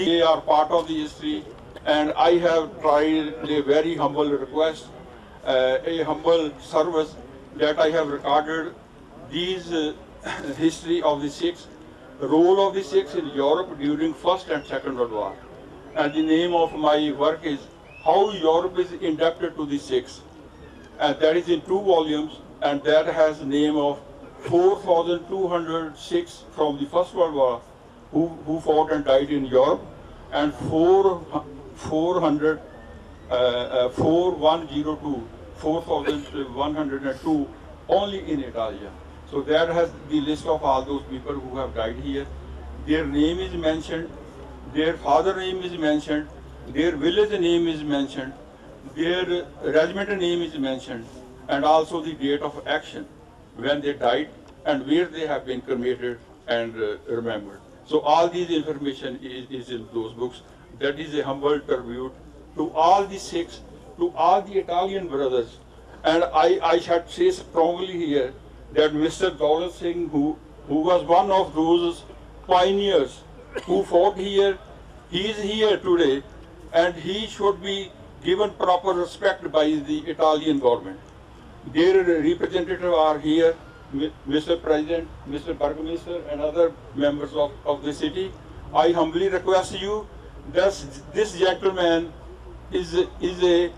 they are part of the history, and I have tried a very humble request, a humble service, that I have recorded these history of the Sikhs, role of the Sikhs in Europe during First and Second World War. And the name of my work is How Europe is Indebted to the Sikhs. And that is in 2 volumes, and that has the name of 4,200 Sikhs from the First World War who fought and died in Europe, and 4,102 only in Italia. So that has the list of all those people who have died here. Their name is mentioned, their father name is mentioned, their village name is mentioned, their regiment name is mentioned, and also the date of action, when they died and where they have been cremated and remembered. So all these information is in those books. That is a humble tribute to all the Sikhs, to all the Italian brothers. And I should say strongly here that Mr. Daulat Singh, who was one of those pioneers who fought here, he is here today, and he should be given proper respect by the Italian government. Their representatives are here, Mr. President, Mr. Burgomaster, and other members of the city. I humbly request you that this gentleman is a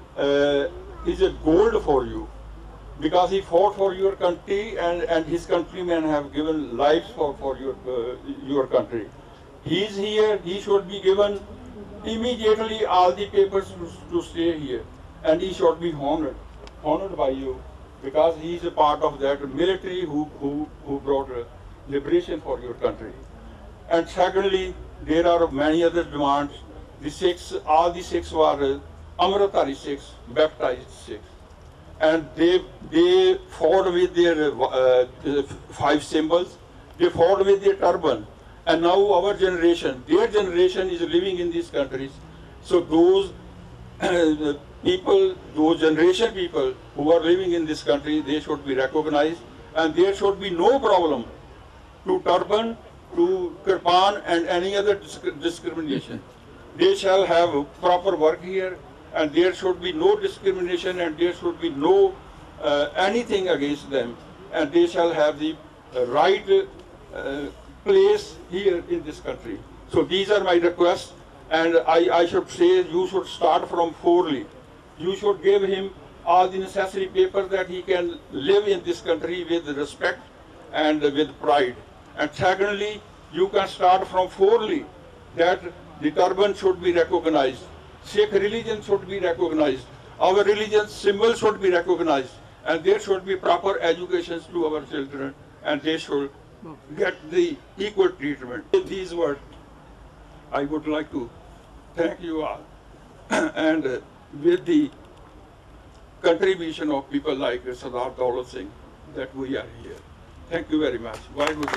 gold for you, because he fought for your country, and his countrymen have given lives for your country. He is here, he should be given immediately all the papers to stay here, and he should be honored by you, because he is a part of that military who brought liberation for your country. And secondly, there are many other demands. The Sikhs, all the Sikhs were Amritdhari Sikhs, baptized Sikhs, and they fought with their 5 symbols. They fought with their turban, and now our generation, their generation is living in these countries. So those people, those generation people who are living in this country, they should be recognized, and there should be no problem to turban, to kirpan, and any other discrimination. They shall have proper work here, and there should be no discrimination, and there should be no anything against them, and they shall have the right place here in this country. So these are my requests, and I should say you should start from Forli. You should give him all the necessary papers that he can live in this country with respect and with pride. And secondly, you can start from Forli, that the turban should be recognized, Sikh religion should be recognized, our religious symbols should be recognized, and there should be proper education to our children, and they should get the equal treatment. With these words, I would like to thank you all, and with the contribution of people like Sardar Daulat Singh, that we are here. Thank you very much.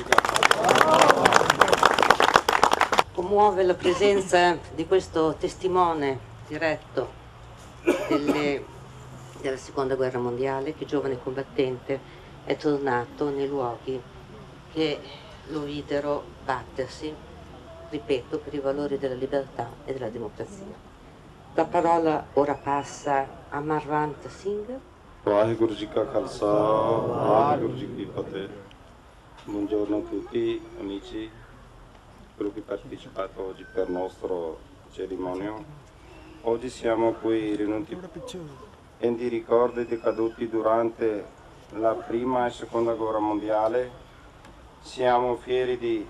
Commuove la presenza di questo testimone diretto della Seconda Guerra Mondiale, che giovane combattente è tornato nei luoghi che lo videro battersi, ripeto, per i valori della libertà e della democrazia. La parola ora passa a Marvant Singh. Vaheguru Ji Ka Khalsa, Vaheguru Ji Ki Fateh. Buongiorno a tutti amici, quello che partecipato oggi per il nostro cerimonia. Oggi siamo qui riuniti in ricordi dei caduti durante la Prima e Seconda Guerra Mondiale. Siamo fieri di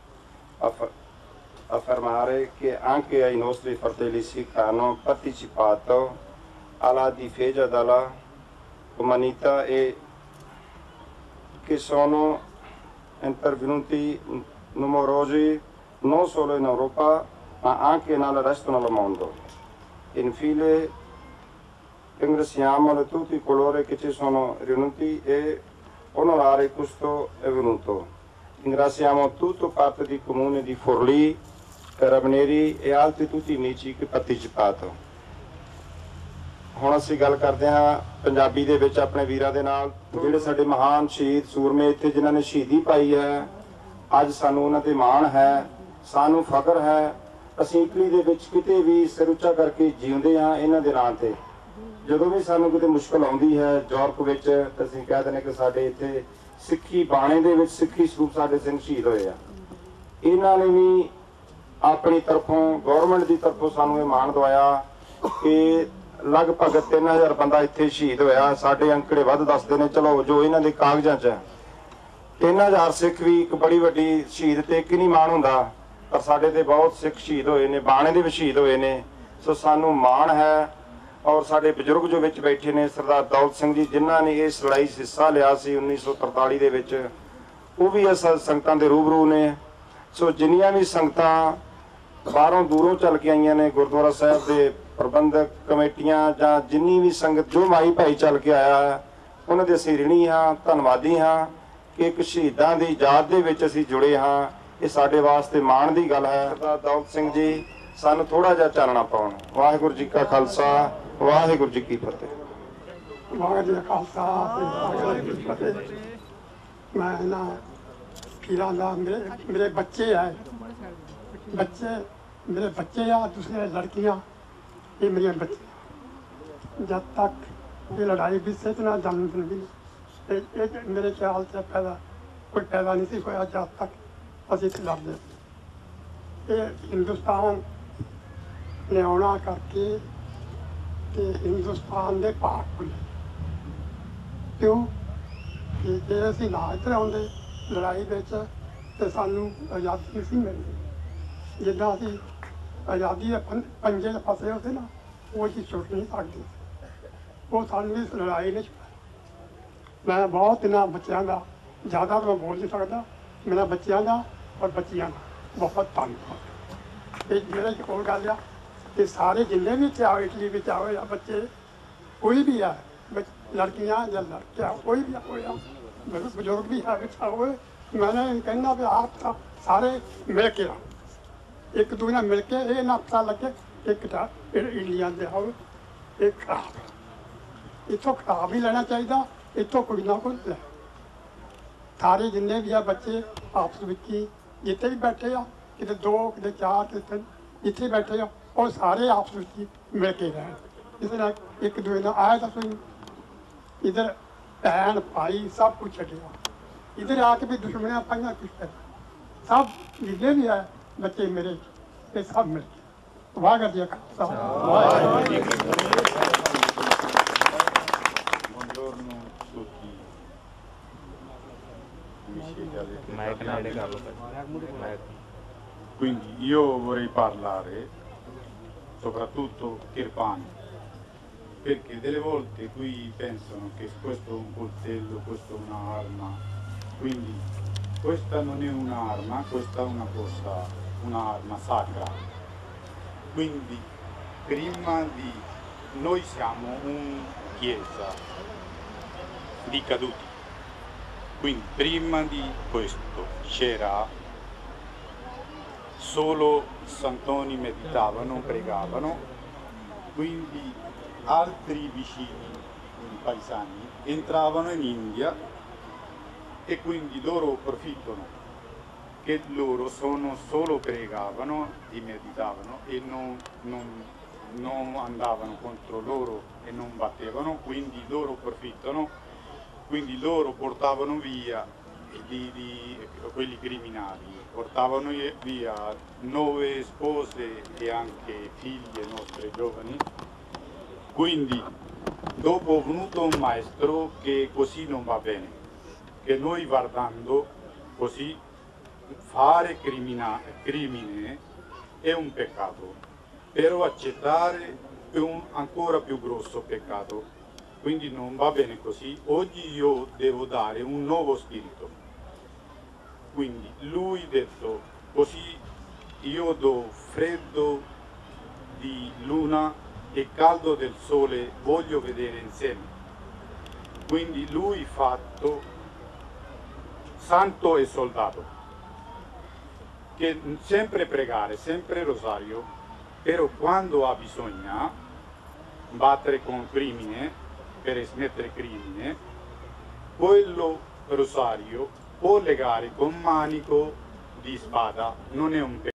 affermare che anche i nostri fratelli Sikh hanno partecipato alla difesa della umanità e che sono intervenuti numerosi non solo in Europa ma anche nel resto del mondo. Infine ringraziamo tutti coloro che ci sono riuniti e onorare questo evento. Ringraziamo tutto parte del comune di Forli, Carabinieri e altri tutti amici che hanno partecipato. ਹੁਣ ਅਸੀਂ ਗੱਲ ਕਰਦੇ ਹਾਂ ਪੰਜਾਬੀ ਦੇ ਵਿੱਚ ਆਪਣੇ ਵੀਰਾਂ ਦੇ ਨਾਲ, ਜਿਹੜੇ ਸਾਡੇ ਮਹਾਨ ਸ਼ਹੀਦ ਸੂਰਮੇ ਇੱਥੇ ਜਿਨ੍ਹਾਂ ਨੇ ਸ਼ਹੀਦੀ ਪਾਈ ਹੈ। ਅੱਜ ਸਾਨੂੰ ਉਹਨਾਂ ਤੇ ਮਾਣ ਹੈ, ਸਾਨੂੰ ਫਖਰ ਹੈ। ਅਸੀਂ ਇਟਲੀ ਦੇ ਵਿੱਚ ਕਿਤੇ ਵੀ ਸਿਰ ਉੱਚਾ ਕਰਕੇ ਜਿਉਂਦੇ ਹਾਂ ਇਹਨਾਂ ਦੇ ਨਾਂ ਤੇ। ਜਦੋਂ ਵੀ ਸਾਨੂੰ ਕਿਤੇ ਮੁਸ਼ਕਲ ਆਉਂਦੀ ਹੈ ਯੂਰਪ ਵਿੱਚ, ਤਾਂ ਅਸੀਂ ਕਹਿ ਦਿੰਦੇ ਕਿ ਸਾਡੇ ਇੱਥੇ ਸਿੱਖੀ ਬਾਣੇ ਦੇ ਵਿੱਚ ਸਿੱਖੀ ਸਰੂਪ ਸਾਡੇ ਸਿੰਘ ਸ਼ਹੀਦ ਹੋਏ ਆ। ਇਹਨਾਂ ਨੇ ਵੀ ਆਪਣੀ ਤਰਫੋਂ ਗਵਰਨਮੈਂਟ ਦੀ ਤਰਫੋਂ ਸਾਨੂੰ ਇਹ ਮਾਣ ਦਵਾਇਆ ਕਿ ਲਗਭਗ 3000 ਬੰਦਾ ਇੱਥੇ ਸ਼ਹੀਦ ਹੋਇਆ। ਸਾਡੇ ਅੰਕੜੇ ਵੱਧ ਦੱਸਦੇ ਨੇ, ਚਲੋ ਜੋ ਇਹਨਾਂ ਦੇ ਕਾਗਜ਼ਾਂ 'ਚ ਹੈ 3000 ਸਿੱਖ ਵੀ ਇੱਕ ਬੜੀ ਵੱਡੀ ਸ਼ਹੀਦ ਤੇ ਇੱਕ ਨਹੀਂ ਮਾਣ ਹੁੰਦਾ, ਪਰ ਸਾਡੇ ਤੇ ਬਹੁਤ ਸਿੱਖ ਸ਼ਹੀਦ ਹੋਏ ਨੇ, ਬਾਣੇ ਦੇ ਵੀ ਸ਼ਹੀਦ ਹੋਏ ਨੇ। ਸੋ ਸਾਨੂੰ ਮਾਣ ਹੈ। ਔਰ ਸਾਡੇ ਬਜ਼ੁਰਗ ਜੋ ਵਿੱਚ ਬੈਠੇ ਨੇ, ਸਰਦਾਰ ਦੌਲਤ ਸਿੰਘ ਜੀ ਜਿਨ੍ਹਾਂ ਨੇ ਇਸ ਲੜਾਈ 'ਚ ਹਿੱਸਾ ਲਿਆ ਸੀ 1943 ਦੇ ਵਿੱਚ, ਉਹ ਵੀ ਇਸ ਸੰਗਤਾਂ ਦੇ ਰੂਬਰੂ ਨੇ। ਸੋ ਜਿੰਨੀਆਂ ਵੀ ਸੰਗਤਾਂ ਬਾਹਰੋਂ ਦੂਰੋਂ ਚੱਲ ਕੇ ਆਈਆਂ ਨੇ, ਗੁਰਦੁਆਰਾ ਸਾਹਿਬ ਦੇ ਪ੍ਰਬੰਧਕ ਕਮੇਟੀਆਂ ਜਾਂ ਜਿੰਨੀ ਵੀ ਸੰਗਤ ਜੋ ਮਾਈ ਭਾਈ ਚੱਲ ਕੇ ਆਇਆ ਹੈ, ਉਹਨਾਂ ਦੇ ਅਸੀਂ ਰਿਣੀ ਹਾਂ, ਧੰਨਵਾਦੀ ਹਾਂ ਕਿ ਇੱਕ ਸ਼ਹੀਦਾਂ ਦੀ ਯਾਦ ਦੇ ਵਿੱਚ ਅਸੀਂ ਜੁੜੇ ਹਾਂ। ਇਹ ਸਾਡੇ ਵਾਸਤੇ ਮਾਣ ਦੀ ਗੱਲ ਹੈ। ਸਰਦਾਰ ਦੌਲਤ ਸਿੰਘ ਜੀ ਸਾਨੂੰ ਥੋੜਾ ਜਿਹਾ ਚਾਨਣਾ ਪਾਉਣ। ਵਾਹਿਗੁਰੂ ਜੀ ਕਾ ਖਾਲਸਾ, ਵਾਹਿਗੁਰੂ ਜੀ ਕੀ ਫਤਿਹ। ਵਾਹਿਗੁਰੂ ਜੀ ਕਾ ਖਾਲਸਾ, ਵਾਹਿਗੁਰੂ ਜੀ ਕੀ ਫਤਿਹ। ਮੈਂ ਨਾ ਪੀਰਾਂ ਦਾ ਮੇਰੇ ਬੱਚੇ ਆ, ਮੇਰੇ ਬੱਚੇ ਆ, ਦੂਸਰੇ ਲੜਕੀਆਂ, ਇਹ ਮੇਰੀਆਂ ਬੱਚੇ। ਜਦ तक ये लड़ाई भी से इतना जन्मदिन भी एक मेरे ख्याल से कोई पैदा नहीं सी होया जब तक असीं इत्थे लड़दे। ये हिंदुस्तान लियाउणा करके ते हिंदुस्तान दे पाक खुले, क्यों कि जे असीं ना इत्थे आउंदे लड़ाई विच ते सानूं आज़ादी नहीं सी मिलदी। जिद्दां असीं आज़ादी दे पंजे च फसे होते ना, वो चीज़ छुट नहीं सकदी। वो सानूं इस लड़ाई ने छुड़ाया। मैं बहुत इन्हां बच्चों का ज़्यादा तो मैं बोल नहीं सकता, मेरा बच्चों का और बच्चियां का बहुत धन्यवाद। ये मेरे एक और गल आ कि सारे जिन्ने भी इत्थे आओ, इटली में आओ या बच्चे कोई भी है, लड़कियां या लड़के कोई भी होया, बजुर्ग भी है बिछा हुए, मैंने कहना भी आप सारे मिल के रहो, एक दूसरे मिल के ये ना पता लगे कि इंडिया दे आओ एक खराब है, इतों खराब ही लेना चाहिए, इतों कोई ना कोई ले। सारे जिन्ने भी आ बच्चे आपस में जितने भी बैठे आ, कितने 2 कितने 4 कितने 3 जितने बैठे आ, और सारे आपस में मिल के रहें। इस तरह एक दूसरे ने आया तो इधर भैन भाई सब कुछ छड़िया, इधर आके भी दुश्मनियाँ पाइया कुछ कर, सब जितने भी है बच्चे मेरे ये सब मिल के। वाहिगुरू जी का Khalsa. Quindi io vorrei parlare soprattutto Kirpan, perché delle volte qui pensano che questo è un coltello, questo è un'arma, quindi questa non è un'arma, questa è una cosa, un'arma sacra. Quindi prima di noi siamo una chiesa di caduti. Quindi prima di questo c'era solo santoni meditavano, pregavano, quindi altri vicini paesani entravano in India e quindi loro approfittano che loro solo pregavano e meditavano e non andavano contro loro e non battevano, quindi loro approfittano. Quindi loro portavano via quelli criminali, portavano via 9 spose e anche figlie nostre giovani. Quindi dopo è venuto un maestro che così non va bene, che noi guardando così fare crimine è un peccato, però accettare è un ancora più grosso peccato. Quindi non va bene così. Oggi io devo dare un nuovo spirito. Quindi lui ha detto così io do freddo di luna e caldo del sole, voglio vedere insieme. Quindi lui fatto santo e soldato, che sempre pregare, sempre rosario, però quando ha bisogno battere con crimine, per smettere crimine, quello rosario può legare con manico di spada, non è un peccato.